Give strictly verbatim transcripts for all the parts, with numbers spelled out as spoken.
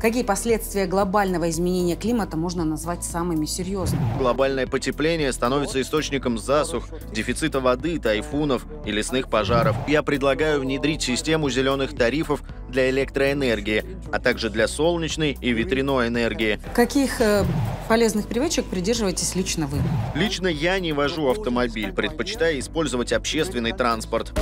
Какие последствия глобального изменения климата можно назвать самыми серьезными? Глобальное потепление становится источником засух, дефицита воды, тайфунов и лесных пожаров. Я предлагаю внедрить систему зеленых тарифов для электроэнергии, а также для солнечной и ветряной энергии. Каких э, полезных привычек придерживаетесь лично вы? Лично я не вожу автомобиль, предпочитая использовать общественный транспорт.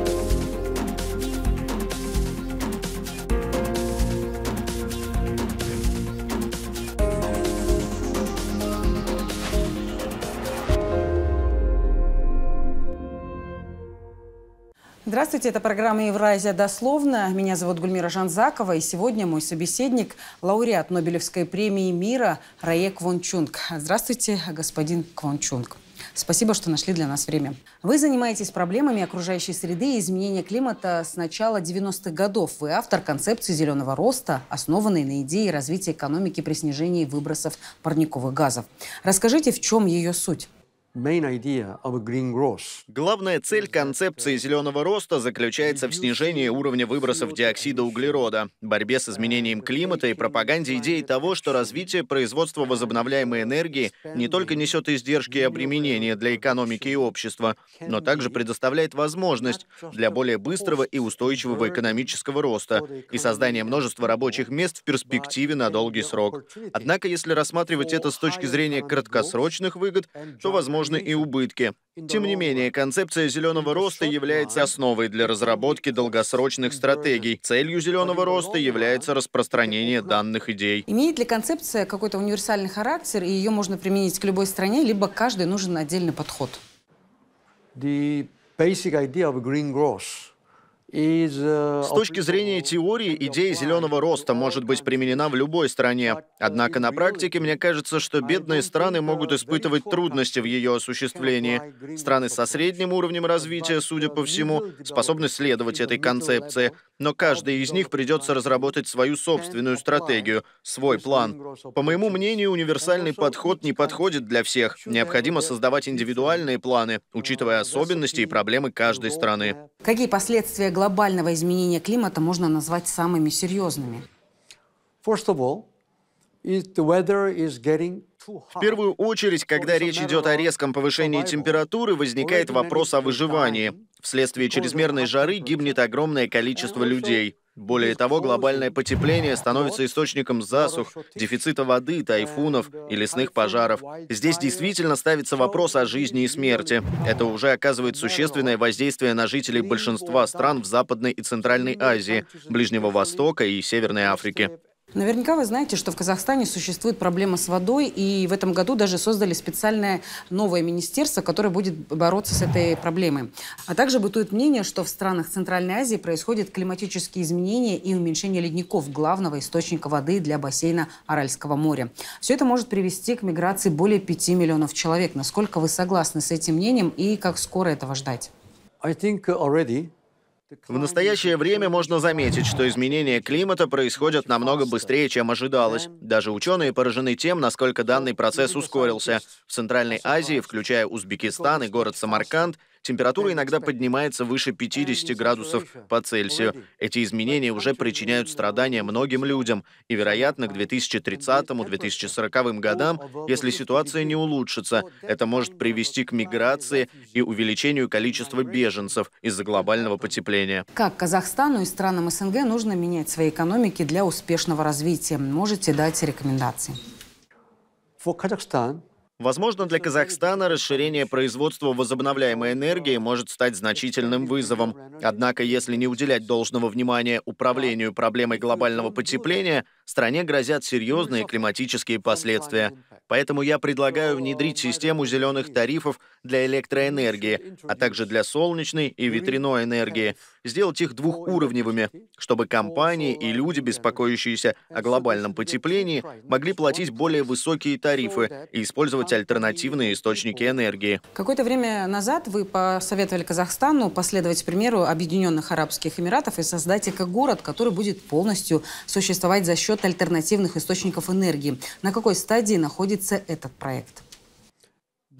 Здравствуйте, это программа «Евразия дословно». Меня зовут Гульмира Жанзакова, и сегодня мой собеседник – лауреат Нобелевской премии мира Рае Квончунг. Здравствуйте, господин Квончунг. Спасибо, что нашли для нас время. Вы занимаетесь проблемами окружающей среды и изменения климата с начала девяностых годов. Вы автор концепции зеленого роста, основанной на идее развития экономики при снижении выбросов парниковых газов. Расскажите, в чем ее суть? Главная цель концепции зеленого роста заключается в снижении уровня выбросов диоксида углерода, борьбе с изменением климата и пропаганде идеи того, что развитие производства возобновляемой энергии не только несет издержки и обременения для экономики и общества, но также предоставляет возможность для более быстрого и устойчивого экономического роста и создания множества рабочих мест в перспективе на долгий срок. Однако, если рассматривать это с точки зрения краткосрочных выгод, то возможно и убытки. Тем не менее, концепция зеленого роста является основой для разработки долгосрочных стратегий. Целью зеленого роста является распространение данных идей. Имеет ли концепция какой-то универсальный характер, и ее можно применить к любой стране, либо каждой нужен отдельный подход? С точки зрения теории, идея зеленого роста может быть применена в любой стране. Однако на практике мне кажется, что бедные страны могут испытывать трудности в ее осуществлении. Страны со средним уровнем развития, судя по всему, способны следовать этой концепции. Но каждой из них придется разработать свою собственную стратегию, свой план. По моему мнению, универсальный подход не подходит для всех. Необходимо создавать индивидуальные планы, учитывая особенности и проблемы каждой страны. Какие последствия глобального изменения климата можно назвать самыми серьезными? В первую очередь, когда речь идет о резком повышении температуры, возникает вопрос о выживании. Вследствие чрезмерной жары гибнет огромное количество людей. Более того, глобальное потепление становится источником засух, дефицита воды, тайфунов и лесных пожаров. Здесь действительно ставится вопрос о жизни и смерти. Это уже оказывает существенное воздействие на жителей большинства стран в Западной и Центральной Азии, Ближнего Востока и Северной Африки. Наверняка вы знаете, что в Казахстане существует проблема с водой, и в этом году даже создали специальное новое министерство, которое будет бороться с этой проблемой. А также бытует мнение, что в странах Центральной Азии происходят климатические изменения и уменьшение ледников, главного источника воды для бассейна Аральского моря. Все это может привести к миграции более пяти миллионов человек. Насколько вы согласны с этим мнением и как скоро этого ждать? В настоящее время можно заметить, что изменения климата происходят намного быстрее, чем ожидалось. Даже ученые поражены тем, насколько данный процесс ускорился. В Центральной Азии, включая Узбекистан и город Самарканд, температура иногда поднимается выше пятидесяти градусов по Цельсию. Эти изменения уже причиняют страдания многим людям. И, вероятно, к две тысячи тридцатым — две тысячи сороковым годам, если ситуация не улучшится, это может привести к миграции и увеличению количества беженцев из-за глобального потепления. Как Казахстану и странам СНГ нужно менять свои экономики для успешного развития? Можете дать рекомендации? Возможно, для Казахстана расширение производства возобновляемой энергии может стать значительным вызовом. Однако, если не уделять должного внимания управлению проблемой глобального потепления, стране грозят серьезные климатические последствия. Поэтому я предлагаю внедрить систему зеленых тарифов для электроэнергии, а также для солнечной и ветряной энергии, сделать их двухуровневыми, чтобы компании и люди, беспокоящиеся о глобальном потеплении, могли платить более высокие тарифы и использовать альтернативные источники энергии. Какое-то время назад вы посоветовали Казахстану последовать примеру Объединенных Арабских Эмиратов и создать экогород, который будет полностью существовать за счет альтернативных источников энергии. На какой стадии находится этот проект?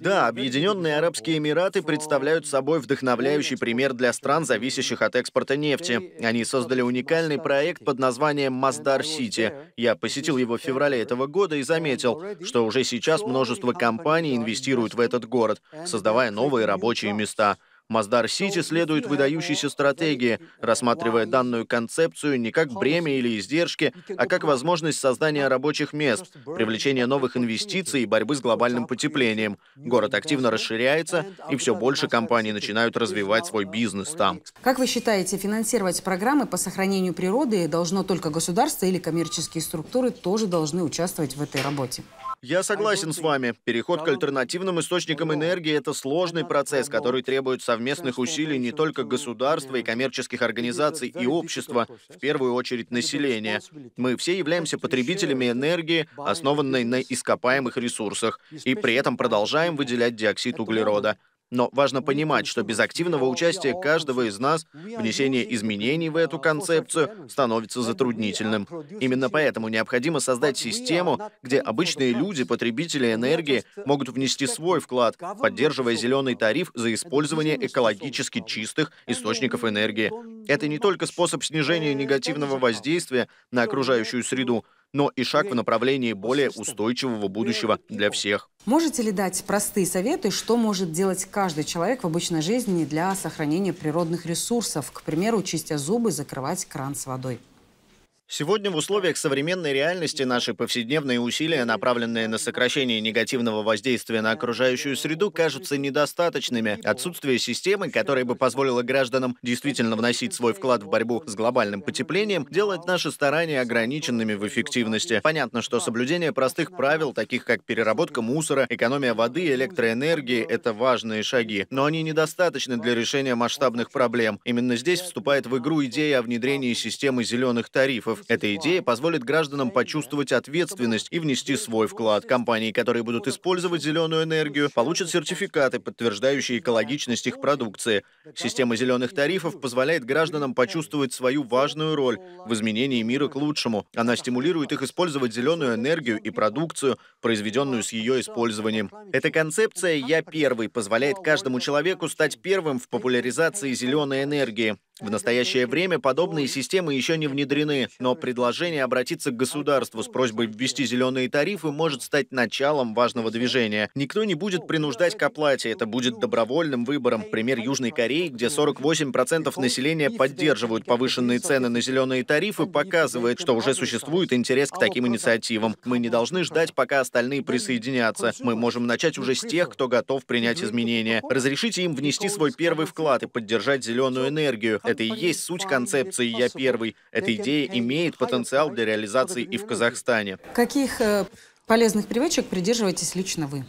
Да, Объединенные Арабские Эмираты представляют собой вдохновляющий пример для стран, зависящих от экспорта нефти. Они создали уникальный проект под названием Масдар-Сити. Я посетил его в феврале этого года и заметил, что уже сейчас множество компаний инвестируют в этот город, создавая новые рабочие места. Масдар-Сити следует выдающейся стратегии, рассматривая данную концепцию не как бремя или издержки, а как возможность создания рабочих мест, привлечения новых инвестиций и борьбы с глобальным потеплением. Город активно расширяется, и все больше компаний начинают развивать свой бизнес там. Как вы считаете, финансировать программы по сохранению природы должно только государство или коммерческие структуры тоже должны участвовать в этой работе? Я согласен с вами. Переход к альтернативным источникам энергии – это сложный процесс, который требует совместных усилий не только государства и коммерческих организаций и общества, в первую очередь населения. Мы все являемся потребителями энергии, основанной на ископаемых ресурсах, и при этом продолжаем выделять диоксид углерода. Но важно понимать, что без активного участия каждого из нас внесение изменений в эту концепцию становится затруднительным. Именно поэтому необходимо создать систему, где обычные люди, потребители энергии, могут внести свой вклад, поддерживая зеленый тариф за использование экологически чистых источников энергии. Это не только способ снижения негативного воздействия на окружающую среду, но и шаг в направлении более устойчивого будущего для всех. Можете ли дать простые советы, что может делать каждый человек в обычной жизни для сохранения природных ресурсов? К примеру, чистя зубы, закрывать кран с водой. Сегодня в условиях современной реальности наши повседневные усилия, направленные на сокращение негативного воздействия на окружающую среду, кажутся недостаточными. Отсутствие системы, которая бы позволила гражданам действительно вносить свой вклад в борьбу с глобальным потеплением, делает наши старания ограниченными в эффективности. Понятно, что соблюдение простых правил, таких как переработка мусора, экономия воды и электроэнергии – это важные шаги, но они недостаточны для решения масштабных проблем. Именно здесь вступает в игру идея о внедрении системы зеленых тарифов. Эта идея позволит гражданам почувствовать ответственность и внести свой вклад. Компании, которые будут использовать зеленую энергию, получат сертификаты, подтверждающие экологичность их продукции. Система зеленых тарифов позволяет гражданам почувствовать свою важную роль в изменении мира к лучшему. Она стимулирует их использовать зеленую энергию и продукцию, произведенную с ее использованием. Эта концепция «Я первый» позволяет каждому человеку стать первым в популяризации зеленой энергии. В настоящее время подобные системы еще не внедрены, но предложение обратиться к государству с просьбой ввести зеленые тарифы может стать началом важного движения. Никто не будет принуждать к оплате, это будет добровольным выбором. Пример Южной Кореи, где сорок восемь процентов населения поддерживают повышенные цены на зеленые тарифы, показывает, что уже существует интерес к таким инициативам. Мы не должны ждать, пока остальные присоединятся. Мы можем начать уже с тех, кто готов принять изменения. Разрешите им внести свой первый вклад и поддержать зеленую энергию. Это и есть суть концепции «Я первый». Эта идея имеет потенциал для реализации и в Казахстане. Каких э, полезных привычек придерживаетесь лично вы?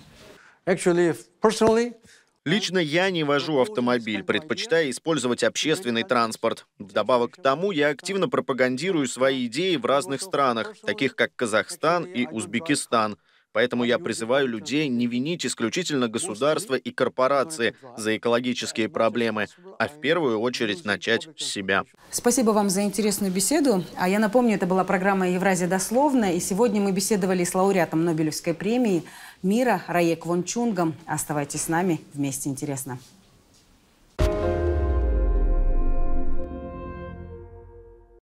Лично я не вожу автомобиль, предпочитая использовать общественный транспорт. Вдобавок к тому, я активно пропагандирую свои идеи в разных странах, таких как Казахстан и Узбекистан. Поэтому я призываю людей не винить исключительно государство и корпорации за экологические проблемы, а в первую очередь начать с себя. Спасибо вам за интересную беседу. А я напомню, это была программа «Евразия дословно», и сегодня мы беседовали с лауреатом Нобелевской премии мира Рае Квон Чунгом. Оставайтесь с нами, вместе интересно.